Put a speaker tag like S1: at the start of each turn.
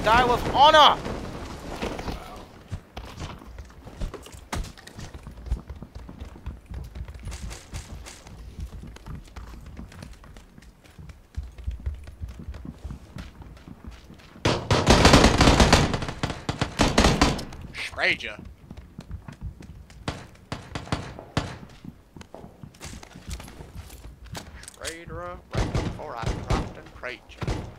S1: Die with honor!
S2: Sprayed ya. Sprayed her up right before I dropped and prayed ya.